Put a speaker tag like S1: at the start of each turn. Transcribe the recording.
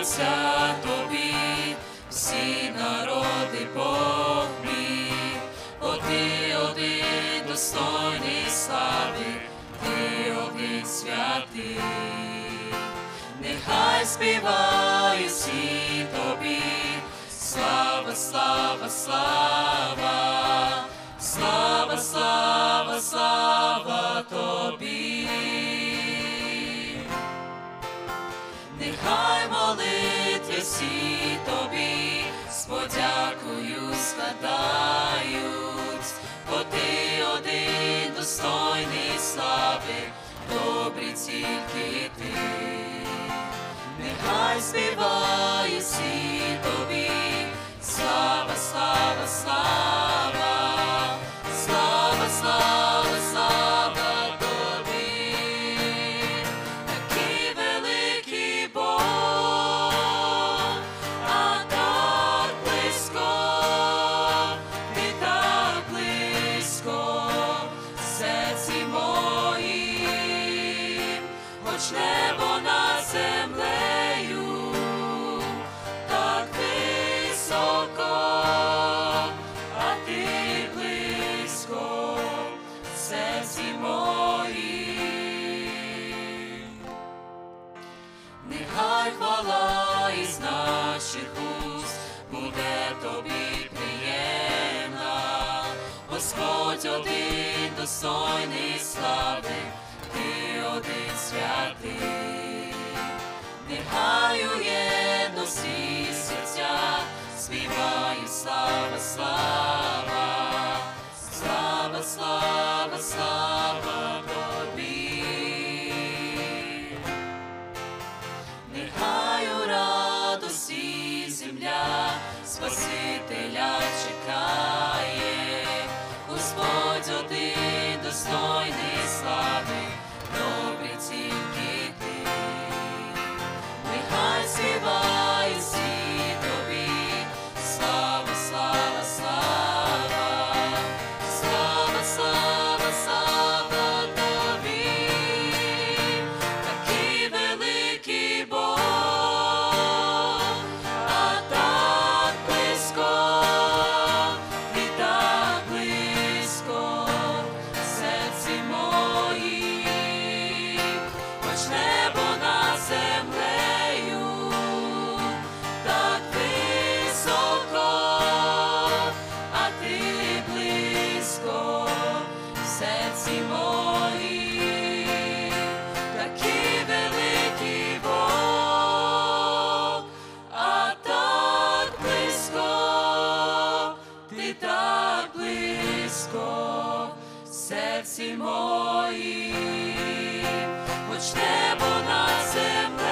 S1: моляться тобі, всі народи Бог мій, бо ти один достойний слави, ти один святий. Нехай співають всі тобі, слава, слава, слава, слава, слава, слава тобі. Нехай молитви всі тобі з подякою складають, бо ти один достойний слави, добрий тільки ти. Нехай співають всі тобі, слава, слава, слава, слава, слава, слава тобі. Такий великий Бог, а так близько, ти так близько, в серці моїм, хоч небо над землею так високо, а ти близько, в серці моїм. Нехай хвала із наших уст буде тобі приємна, Господь один достойний слави, ти один святий. Нехай у єдності серця співають слава, слава, слава, слава, слава тобі. Нехай у радості земля Спасителя чекає, Господь один достойний слави, добрий тільки ти. Нехай співають всі тобі, слава, слава, слава, слава, слава, слава тобі. Такий великий Бог, а так близько, ти так близько, в серці моїм, хоч небо над землею так високо, а ти близько, в серці моїм. Такий великий Бог, а так близько, ти так близько, в серці моїм, хоч небо над землею